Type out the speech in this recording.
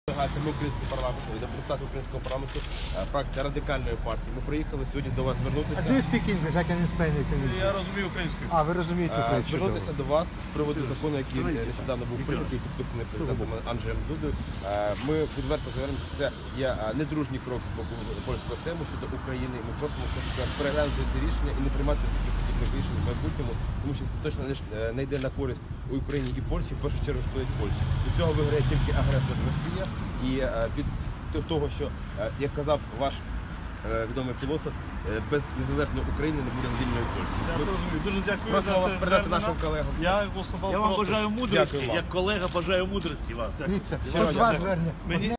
Делегація, ми український парламент, депутати українського парламенту, фракція Радикальної партії. Ми приїхали сьогодні до вас звернутися. Do you speak English? I can explain it in English. Я розумію українською. А, ви розумієте українську. Звернутися до вас з приводу закону, який нещодавно був прийнятий, підписаний президентом Анджеєм Дудою. Ми відверто заявляємо, що це є недружній крок з боку польського Сейму щодо України. Ми просимо переглянути це рішення і не приймати таких подібних рішень в майбутньому, тому що це точно не йде на користь у Україні і Польщі, в першу чергу шкодить Польщі. До цього виграє тільки агресор Росія. І від того, що, як казав ваш відомий філософ, без незалежної України не буде вільної Польщі. Я це розумію. Дуже дякую Просимо за вас це передати звернення. нашим колегам. Я голосував Я вам проти. бажаю мудрості, Дякую вам. як колега бажаю мудрості вам. Дивіться, Щиро ось два дякую. звернення. Мені